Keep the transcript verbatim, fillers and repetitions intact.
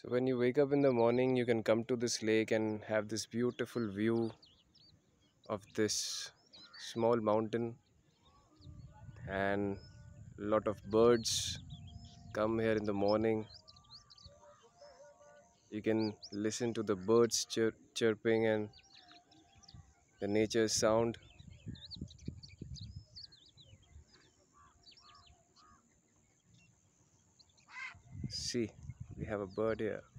So when you wake up in the morning, you can come to this lake and have this beautiful view of this small mountain, and lot of birds come here in the morning. You can listen to the birds chir chirping and the nature sound. See, we have a bird here.